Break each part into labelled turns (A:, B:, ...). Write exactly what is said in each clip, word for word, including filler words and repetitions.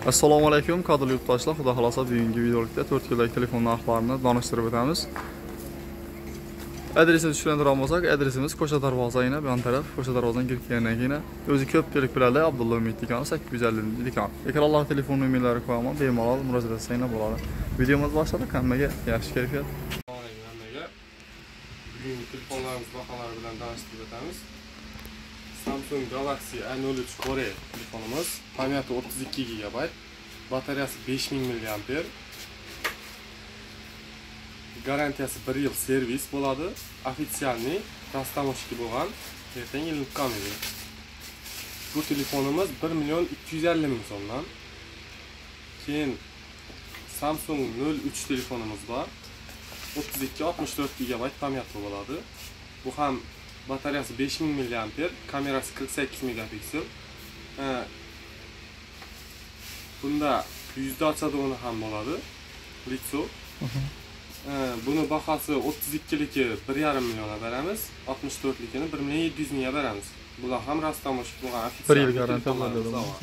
A: Assalomu alaykum, qadrli yurtdoshlar. Xudo xolasa bugungi videolikda to'rt yildagi telefon narxlarini donishtirib o'tamiz. Adresini tushuntirib bo'lsak, adresimiz Ko'cha Darvozayina, bu yon taraf Ko'cha Darvozadan kirib kelgandan keyin o'zi ko'pchilik biladi, Abdulla Umid do'koni sakkiz yuz ellik do'kon. Ekranlar telefon nomerlari qo'yaman, bemalol murojaat qilsanglar bo'ladi. Videomiz boshladi, hammaga yaxshi kayfiyat.
B: Bugungi telefonlarimiz baholari bilan tanishtirib o'tamiz. Samsung Galaxy A nol uch Core telefonimiz, pamyati o'ttiz ikki gigabayt, batareyasi besh ming milliamper, garantiyasi bir yil servis bo'ladi, ofitsialniy rastamoshki bo'lgan, ertaga ilk-kamili. Bu telefonimiz bir million ikki yuz ellik ming so'mdan. Keyin Samsung nol uch telefonimiz bor. o'ttiz ikki oltmish to'rt gigabayt pamyati bo'ladi. Bu ham batareyasi besh ming milliamper, kamerasi qirq sakkiz megapiksel. Bunda yuzda ochadigan ham bo'ladi. Litso. Buni bahosi o'ttiz ikkiligi bir yarim millionga beramiz, oltmish to'rtligini bir million yetti yuz mingga beramiz. Bular ham rastamoshki bo'lgan
A: bir yil garantiya bo'ladi.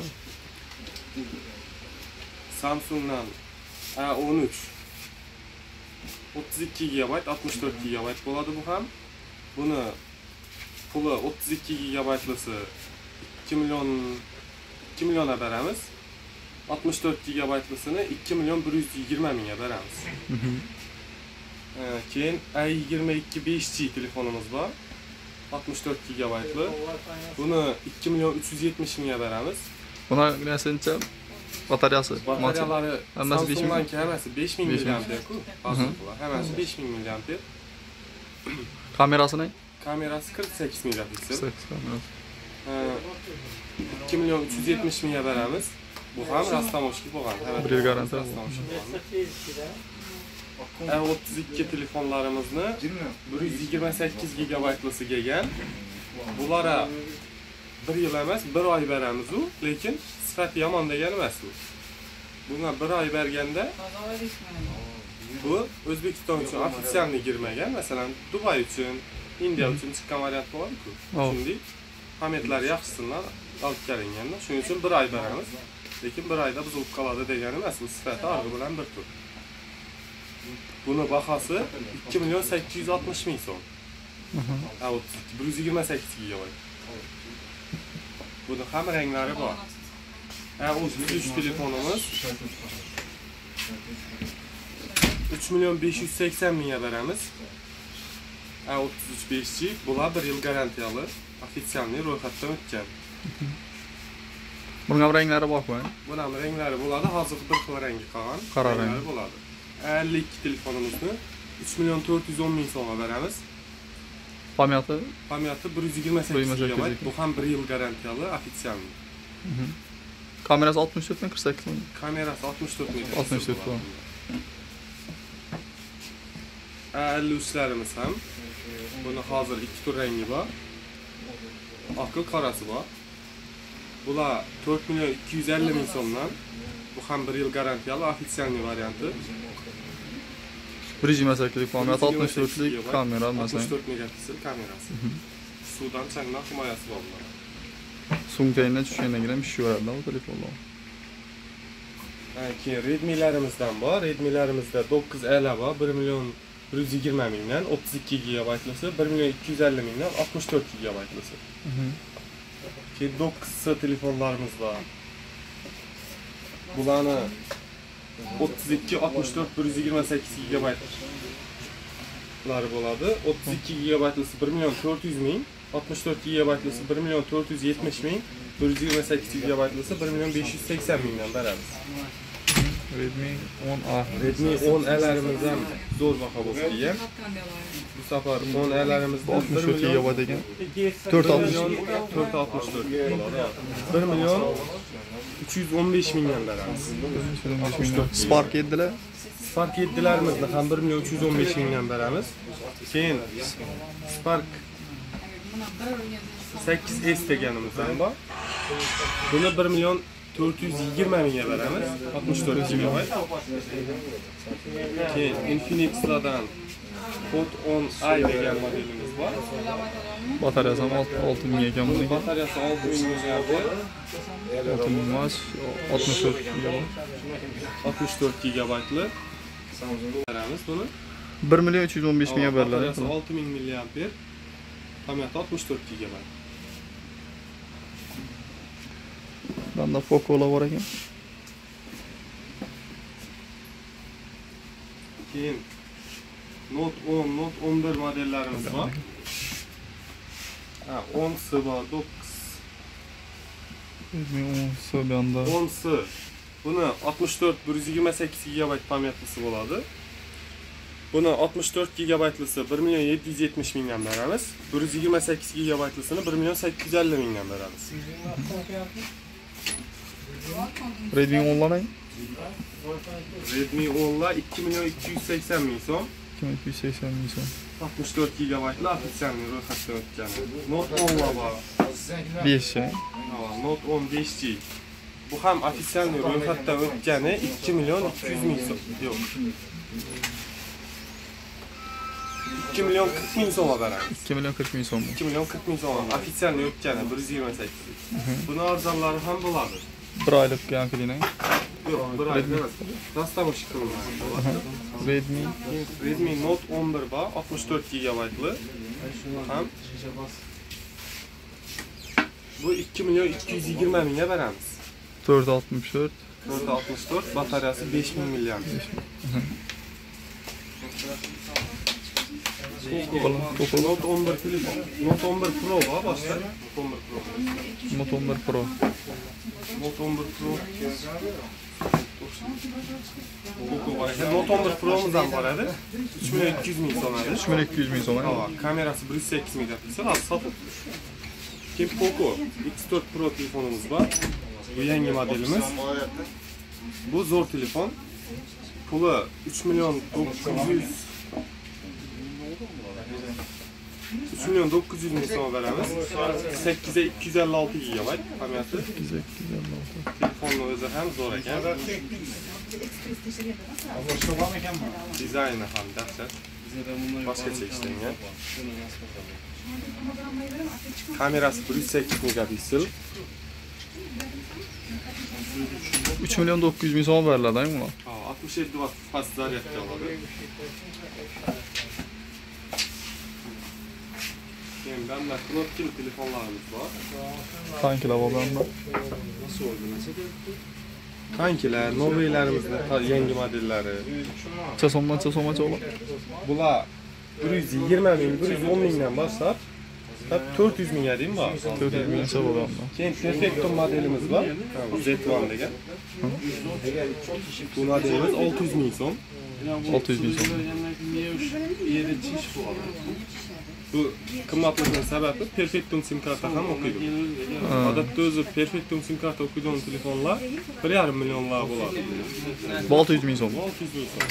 B: Samsungdan A o'n uch o'ttiz ikki gigabayt, oltmish to'rt gigabayt bo'ladi bu ham. Buni puli o'ttiz ikki gigabaytlisi ikki million ikki millionga beramiz. oltmish to'rt gigabaytlisini ikki million bir yuz yigirma mingga beramiz. Keyin A yigirma ikki besh G telefonimiz bor. oltmish to'rt gigabaytli. Buni ikki million uch yuz yetmish mingga beramiz.
A: Buna nesincha batareyasi,
B: batareyalari Samsung'dan hammasi besh ming milliamper-ku. Hammasi besh ming milliamper.
A: Kamerasini?
B: Kamerasi qirq sakkiz megapiksel. ikki million uch yuz yetmish mingga beramiz. Bu ham rastamoshki bo'lgan.
A: bir yil garantiya.
B: A o'ttiz ikki telefonlarimizni bir yuz yigirma sakkiz gigabaytlisi kelgan. Bulara bir yil emas, bir oy beramiz u, lekin sifati yomon degan emas u. Bunga bir oy berganda bu O'zbekiston uchun ofitsialniy girmagan, masalan, Dubay uchun, Indiya uchun chiqqan variant bo'ladi-ku. Shunday pametlari yaxshisidan olib kelinganda, shuning uchun bir oy beramiz. Lekin bir oyda buzilib qoladi degani emas, bu sifati arg'i bilan bir tur. Buni bahosi ikki million sakkiz yuz oltmish ming so'm. A o'ttiz ikki bir yuz yigirma sakkiz gigabayt. Buni ham ranglari bor. A o'ttiz uch telefonimiz uch million besh yuz sakson mingga beramiz. A o'ttiz uch besh G bular bir yil garantiyali, ofitsialniy ro'yxatdan o'tgan.
A: Bunun ham ranglari bormi?
B: Bunun ham ranglari bo'ladi, hozir bir xil rangi qolgan.
A: Qora rang
B: bo'ladi. ellik ikki telefonimizni uch million to'rt yuz o'n ming so'mga beramiz.
A: Pamyati?
B: Pamyati bir yuz yigirma sakkiz gigabayt. Bu ham bir yil garantiyali, ofitsialniy.
A: Kamerasi oltmish to'rt ming qirq sakkiz ming.
B: Kamerasi oltmish to'rt ming.
A: oltmish to'rt ming.
B: ellik uchlarimiz ham. Buni hozir ikki tur rangi bor. Oqil qorasi bor. Bular to'rt million ikki yuz ellik ming so'mdan. Bu ham bir yil garantiyali, ofitsialniy varianti.
A: bir yuz yigirma sakkiz pamyat, oltmish to'rtlik kamera, masalan.
B: oltmish to'rt megapiksel kamerasi. Suvdan changdan himoyasi bor bular.
A: So'ng tayindan tushgandan keyin ish ko'radi bu telefonlar.
B: Keyin Redmi'larimizdan bor. Redmi'larimizda to'qqiz L bor, bir million bir yuz yigirma mingdan, o'ttiz ikki gigabaytlisi, bir million ikki yuz ellik mingdan, oltmish to'rt gigabaytlisi. Keyin to'qqiz S telefonlarimiz bor. Bularni o'ttiz ikki oltmish to'rt bir yuz yigirma sakkiz gigabaytlari bo'ladi. o'ttiz ikki gigabaytlisi bir million to'rt yuz ming, oltmish to'rt gigabaytlisi bir million to'rt yuz yetmish ming, bir yuz yigirma sakkiz gigabaytlisi bir million besh yuz sakson mingdan beramiz.
A: Redmi o'n A.
B: Redmi o'n A'larimiz ham zo'r baho bo'lib kelgan. Bu safar o'n A'larimizda
A: oltmish to'rt gigabayt ekan. to'rt yuz oltmish
B: to'rt yuz oltmish to'rt bo'ladi. bir million uch yuz o'n besh mingdan beramiz.
A: Spark yedilar.
B: Spark yedilarimizni ham bir million uch yuz o'n besh mingdan beramiz. Keyin Spark sakkiz S deganimiz ham bor. Buni bir million to'rt yuz yigirma mingga beramiz. oltmish to'rt gigabayt. Keyin Infinix'lardan Hot on i degan modelimiz bor.
A: Bataryasi ham olti ming ekan
B: Buni
A: buniki.
B: batareyasi olti ming milliampер,
A: olti ming emas, oltmish to'rt gigabayt.
B: oltmish to'rt gigabaytli. Qaramiz buni.
A: bir million uch yuz o'n besh mingga beriladi.
B: Batareyasi olti ming milliampер, pamyati oltmish to'rt gigabayt.
A: Bunda Poco'lar bor ekan.
B: Keyin Note o'n, Note o'n bir modellarimiz bor. Ha, o'n si bor, dokuz.
A: o'n bu yanda.
B: o'n si. Buni oltmish to'rt bir yuz yigirma sakkiz gigabayt pamyatlisi bo'ladi. Buni oltmish to'rt gigabaytlisi bir million yetti yuz yetmish mingdan beramiz. bir yuz yigirma sakkiz gigabaytlisini bir million sakkiz yuz ellik mingdan beramiz.
A: Redmi o'nlar
B: Redmi o'nlar ikki million ikki yuz sakson ming so'm.
A: ikki ming ikki yuz sakson ming so'm.
B: oltmish to'rt gigabaytli ofisialniy ro'yxatdan o'tgan. Note o'nlar bor.
A: besh.
B: Ha, Note o'n besh G. Bu ham ofisialniy ro'yxatdan o'tgani ikki million ikki yuz ming so'm. Yo'q. ikki million qirq ming so'mga beramiz.
A: ikki million qirq ming so'm.
B: ikki million qirq ming so'm. Ofisialniy o'tgani bir yuz yigirma sakkiz. Buni arzonlari ham bo'ladi.
A: bir oylik yankilikni.
B: Yo'q, bir oy emas. Dastamoshka qilinadi.
A: Redmi
B: Redmi Note o'n bir bor, oltmish to'rt gigabaytli. Ham bu ikki million ikki yuz yigirma mingga beramiz.
A: to'rt yuz oltmish to'rt.
B: to'rt yuz oltmish to'rt, batareyasi besh ming milliampер. Note o'n bir telefon. Note o'n bir Pro bor boshqa. Note o'n bir Pro.
A: Note o'n bir Pro.
B: Note o'n bir Pro. Note o'n bir Pro'miz ham bor edi. uch million ikki yuz ming so'm edi.
A: uch million ikki yuz ming so'm.
B: Ha, kamerasi bir yuz sakkiz megapiksel, hozir sotib. Keyin Poco X to'rt Pro telefonimiz bor. Bu yangi modelimiz. Bu zo'r telefon. Puli uch million to'qqiz yuz uch million to'qqiz yuz ming so'm beramiz. sakkiz ga ikki yuz ellik olti gigabayt pamyati.
A: sakkiz ga ikki yuz ellik olti.
B: Telefonning o'zi ham zo'r ekan. Dizayni ham dahshat. Boshqacha ishlangan. Kamerasi bir yuz sakkiz megapiksel.
A: uch million to'qqiz yuz ming so'm beriladi buni.
B: Ha, oltmish yetti vatt fast zaryadka oladi. Keyin bunda knopkali telefonlarimiz bor.
A: Tankilar bor bunda.
B: Tankilar, noveylarimizni yangi modellari.
A: Necha so'mdan necha so'mgacha bo'ladi?
B: Bular bir yuz yigirma ming, bir yuz o'n mingdan boshlab to'rt yuz mingga deymi bor.
A: to'rt yuz minggacha bo'ladi.
B: Keyin Perfectum modelimiz bor. Z bir degan. Bu modelimiz olti yuz ming so'm.
A: olti yuz ming so'm.
B: Bu qimmatligining sababi Perfectum sim karta ham o'qiydi. Odatda o'zi Perfectum sim karta o'qiydigan telefonlar bir yarim millionlar bo'ladi.
A: olti yuz ming so'm.
B: olti yuz ming so'm.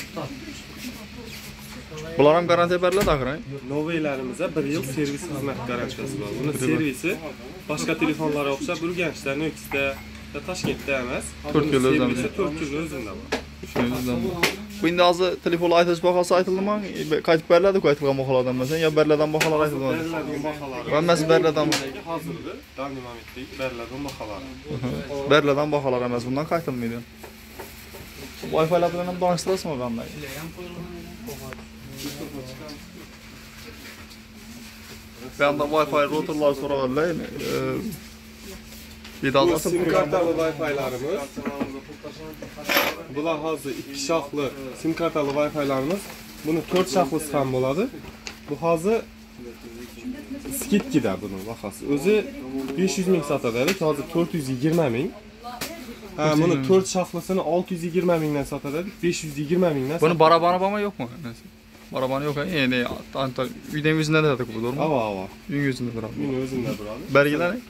A: Bular ham garantiya beriladi axir.
B: Noveylarimizda bir yil servis xizmat garantiyasi bor. Buni servisi boshqa telefonlarga o'xshab Urganchda, Nukusda, Toshkentda emas.
A: to'rt yil o'zida.
B: to'rt yil o'zida bor.
A: Bu endi hozir telefon aytish bahosi aytildimi? Qaytib beriladi, qaytib baholardan bo'lsa, yo beriladigan baholar aytildimi?
B: Beriladigan baholar.
A: Hammasi beriladigan.
B: Hozirda danli momentda beriladigan baholar.
A: Beriladigan baholar emas, bundan qaytilmaydi. Wi-Fi'lar bilan ham tanishtirasizmi qanday? Bunda Wi-Fi routerlar so'raganlar,
B: Bu sim kartalı Wi-Fi'larimiz. Bular hozir ikki shoxli sim kartalı Wi-Fi'larimiz. Buni to'rt shoxlisi ham bo'ladi. Bu hozir skidkida buni bahosi. O'zi besh yuz ming sotadi, hozir to'rt yuz yigirma ming. Ha, buni to'rt shoxlisini olti yuz yigirma mingdan sotadi, besh yuz yigirma mingdan.
A: Buni barabani bormi yo'qmi? Barabani yo'q, endi anta uydan o'zingizda turadi, to'g'rimi?
B: Ava, ava.
A: Uying o'zingizda turadi.
B: Uying o'zingizda turadi.
A: Belgilaring.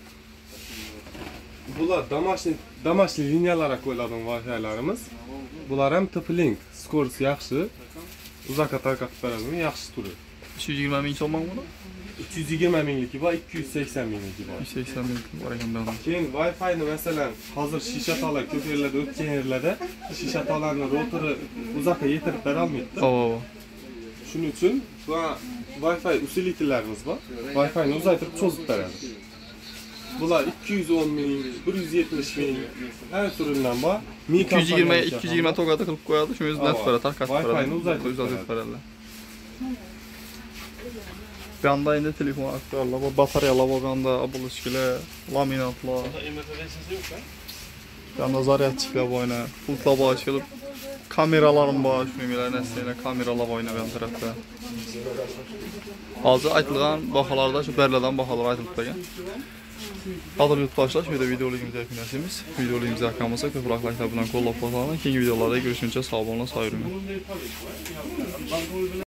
B: Bular домашний домашний liniyalarga qo'yiladigan Wi-Fi'larimiz. Bular ham T-Link, skorsi yaxshi. Uzoqqa tarqatib beradi, yaxshi turi.
A: uch yuz yigirma ming so'mmi buni?
B: uch yuz yigirma mingligi bor, ikki yuz sakson mingligi bor.
A: ikki yuz sakson ming bor ekan bunda.
B: Keyin Wi-Fi'ni masalan, hozir shisha tola ko'p yerlarda o'tgan yerlarda shisha tolaning routeri uzoqqa yetirib bera olmaydi.
A: Oo.
B: Shuning uchun bu Wi-Fi usility'larimiz bor. Wi-Fi'ni uzaytirib cho'zib beradi. Bular ikki yuz o'n ming, bir yuz yetmish ming her turidan bor.
A: ikki yuz yigirma ikki yuz yigirma to'g'ada qilib qo'yadi, shu o'zidan beradi, tarqatib beradi.
B: Wi-Fi'ni uzaytirib
A: beradi. Bir anda endi telefon aktyorlar, bu batareyalar bo'lganda, obulishkilar, laminatlar. Bir anda zaryadchiklar bo'yna, pultlar bor qilib, kameralarim bor, shuningdek narsalar, kameralar bo'yna bu tarafda. Hozir aytilgan baholarda shu berlardan baholar aytilib turgan. Qadrli yurtdoshlar, shu yerda videoligimizni yakunlaymiz. Videoligimizni yoqmasa, ko'proq like'lar bilan qo'llab qolinglar. Keyingi videolarda görüşguncha sog' bo'linglar, sog' yuring.